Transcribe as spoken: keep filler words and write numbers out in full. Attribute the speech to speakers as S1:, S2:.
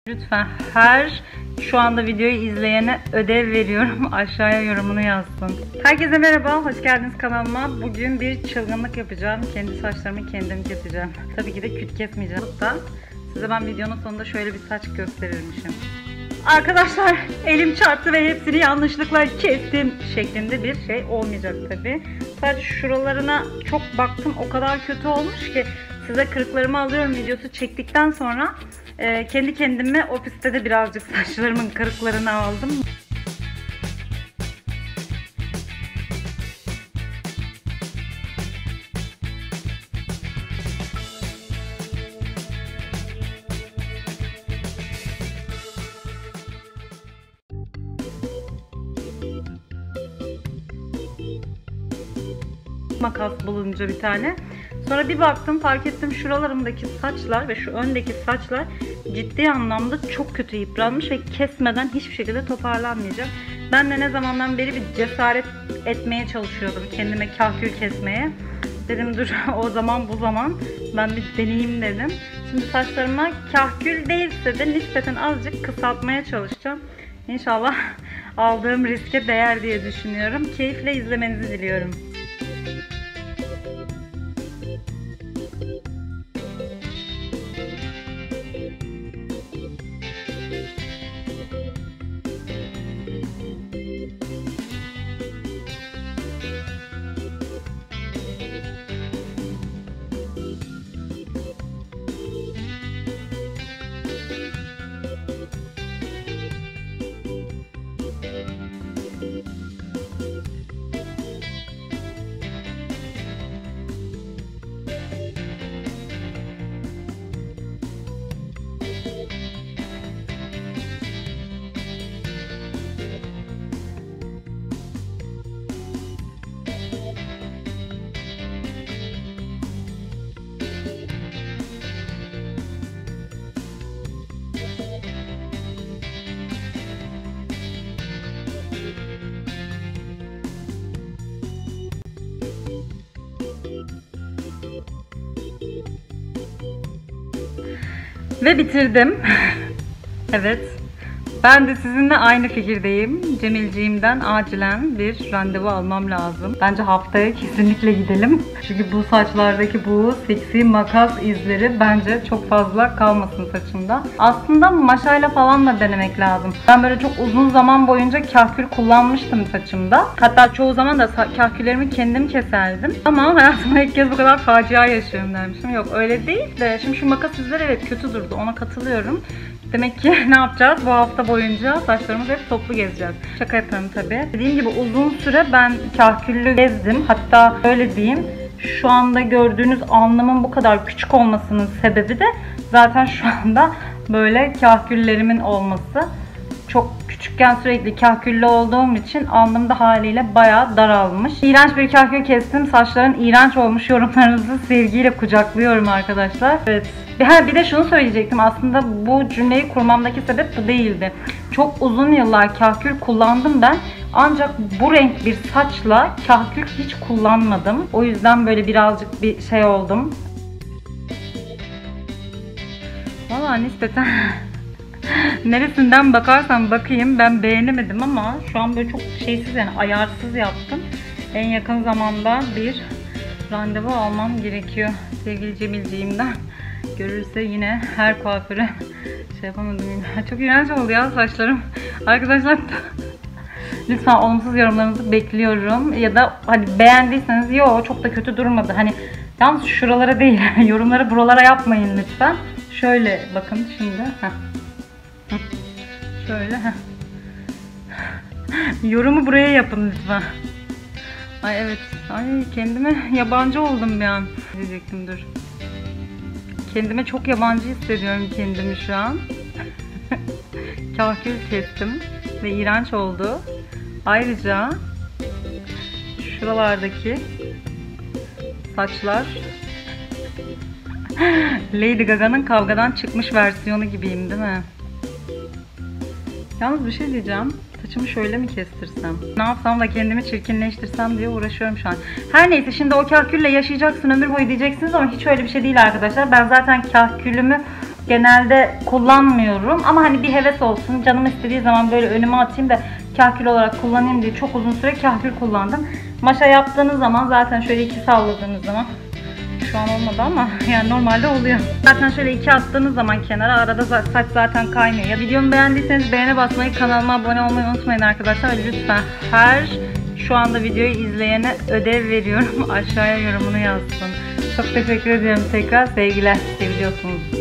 S1: Lütfen her şu anda videoyu izleyene ödev veriyorum. Aşağıya yorumunu yazsın. Herkese merhaba, hoş geldiniz kanalıma. Bugün bir çılgınlık yapacağım. Kendi saçlarımı kendim keseceğim. Tabii ki de küt kesmeyeceğim. Da size ben videonun sonunda şöyle bir saç gösterirmişim. Arkadaşlar elim çarptı ve hepsini yanlışlıkla kestim şeklinde bir şey olmayacak tabii. Sadece şuralarına çok baktım, o kadar kötü olmuş ki size kırıklarımı alıyorum videosu çektikten sonra e, kendi kendime ofiste de birazcık saçlarımın kırıklarını aldım. Makas bulunca bir tane. Sonra bir baktım, fark ettim şuralarımdaki saçlar ve şu öndeki saçlar ciddi anlamda çok kötü yıpranmış ve kesmeden hiçbir şekilde toparlanmayacak. Ben de ne zamandan beri bir cesaret etmeye çalışıyordum kendime kahkül kesmeye. Dedim dur o zaman bu zaman ben bir deneyeyim dedim. Şimdi saçlarıma kahkül değilse de nispeten azıcık kısaltmaya çalışacağım. İnşallah aldığım riske değer diye düşünüyorum. Keyifle izlemenizi diliyorum. Ve bitirdim. Evet. Ben de sizinle aynı fikirdeyim. Cemilciğimden acilen bir randevu almam lazım. Bence haftaya kesinlikle gidelim. Çünkü bu saçlardaki bu seksi makas izleri bence çok fazla kalmasın saçımda. Aslında maşayla falan da denemek lazım. Ben böyle çok uzun zaman boyunca kahkül kullanmıştım saçımda. Hatta çoğu zaman da kahküllerimi kendim keserdim. Ama hayatımda ilk kez bu kadar facia yaşıyorum dermişim. Yok öyle değil de şimdi şu makas izleri evet kötü durdu. Ona katılıyorum. Demek ki ne yapacağız? Bu hafta boyunca saçlarımızı hep toplu gezeceğiz. Şaka yapıyorum tabii. Dediğim gibi uzun süre ben kahküllü gezdim. Hatta öyle diyeyim. Şu anda gördüğünüz alnımın bu kadar küçük olmasının sebebi de zaten şu anda böyle kahküllerimin olması. Çok küçükken sürekli kahküllü olduğum için alnım da haliyle bayağı daralmış. İğrenç bir kahkül kestim. Saçların iğrenç olmuş yorumlarınızı sevgiyle kucaklıyorum arkadaşlar. Evet. Bir de şunu söyleyecektim. Aslında bu cümleyi kurmamdaki sebep bu değildi. Çok uzun yıllar kahkül kullandım ben. Ancak bu renk bir saçla kahkül hiç kullanmadım. O yüzden böyle birazcık bir şey oldum. Vallahi nispeten neresinden bakarsam bakayım ben beğenemedim ama şu an böyle çok şeysiz yani ayarsız yaptım. En yakın zamanda bir randevu almam gerekiyor sevgili Cemilciğimden. Görürse yine her kuaföre şey yapamadım. Çok iğrenç oldu ya saçlarım. Arkadaşlar lütfen olumsuz yorumlarınızı bekliyorum. Ya da hani beğendiyseniz yo çok da kötü durmadı. Hani yalnız şuralara değil yorumları buralara yapmayın lütfen. Şöyle bakın şimdi. Heh. Şöyle. Heh. Yorumu buraya yapın lütfen. Ay evet. Ay kendime yabancı oldum bir an. Diyecektim dur. Kendime çok yabancı hissediyorum kendimi şu an. Kahkül kestim ve iğrenç oldu. Ayrıca şuralardaki saçlar Lady Gaga'nın kavgadan çıkmış versiyonu gibiyim değil mi? Yalnız bir şey diyeceğim. Saçımı şöyle mi kestirsem? Ne yapsam da kendimi çirkinleştirsem diye uğraşıyorum şu an. Her neyse şimdi o kahkülle yaşayacaksın ömür boyu diyeceksiniz ama hiç öyle bir şey değil arkadaşlar. Ben zaten kahkülümü genelde kullanmıyorum ama hani bir heves olsun, canım istediği zaman böyle önüme atayım da kahkül olarak kullanayım diye çok uzun süre kahkül kullandım. Maşa yaptığınız zaman zaten şöyle iki salladığınız zaman, şu an olmadı ama yani normalde oluyor. Zaten şöyle iki attığınız zaman kenara, arada saç zaten kaynıyor. Ya videomu beğendiyseniz beğene basmayı, kanalıma abone olmayı unutmayın arkadaşlar. Lütfen her şu anda videoyu izleyene ödev veriyorum. Aşağıya yorumunu yazsın. Çok teşekkür ediyorum tekrar. Sevgiler. Seviyorsunuz.